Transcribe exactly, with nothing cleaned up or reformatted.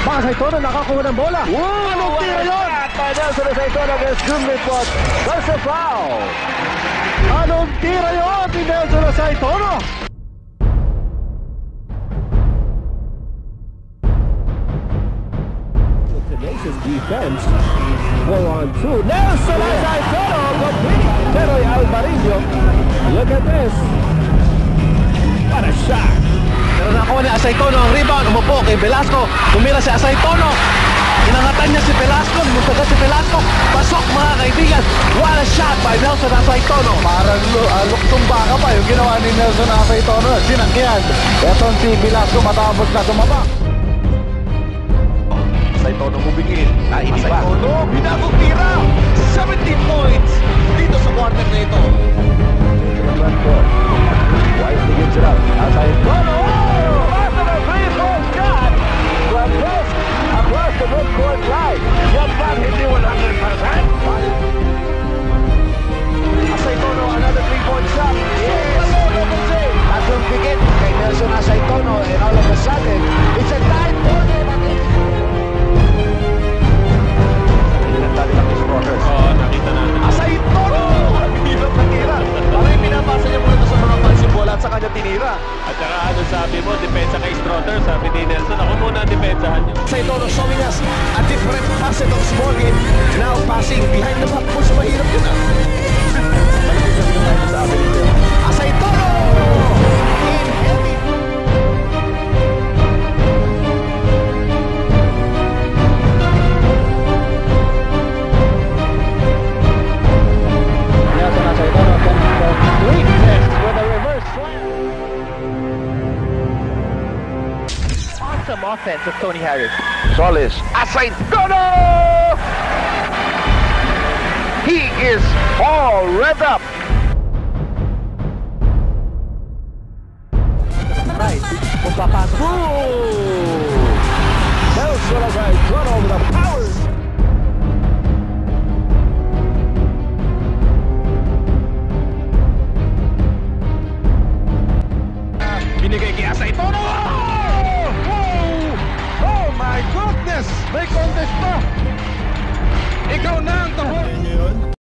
Baka Saitono nakakuha ng bola. Woo! Anong tira yun? Nelson Saitono against Jumlipot. That's a foul. Anong tira yun ni Nelson Saitono? Tenacious defense. four on two. Nelson Saitono completing. Teroy Alvarillo. Look at this. What a shot. Pero nakuha ni Saitono ang rebound. Umupo kay Velasco. Tumira si Saitono. Inangatan niya si Velasco. Muntaga si Velasco. Pasok mga kaibigan. What a shot by Nelson Saitono. Parang uh, luktumba ka pa yung ginawa ni Nelson Saitono. Sinakyan. Etong si Velasco matapos na tumaba. Saitono bumigil. Ah, hindi pa. Saitono, binagong tira. seventeen points dito sa quarter na ito. Wisely gives it up. Saitono. After the three-point shot. From close across the midcourt line. Yan pa, hindi one hundred percent. Saitono, another three-point shot. Yes. Tatlong pikit kay Nelson Saitono. And all of a sudden, it's a tight ball game again. Oo, nakita natin. Saitono! Hirap na tira. Parang yung pinapasa niya muna sa mga pansin bola at sa kanya tinira. At saka ano sabi mo, depensa kay Strother, sabi ni Nelson, ako muna ang depensahan nyo. Saitono showing us a different facet of small game. Now passing behind the back. Puso mahirap yun ah. Malaki sa pinatay sa amin nito. Saitono! In heavy. Nelson Saitono can complete this with a reverse slam. Awesome offense of Tony Harris. Solis. Saitono! He is all red up. Right. Pagpapasok. Nelson Saitono with a power. Binigay kay Saitono! Oh my goodness! May contest pa! Ikaw na ang tahon!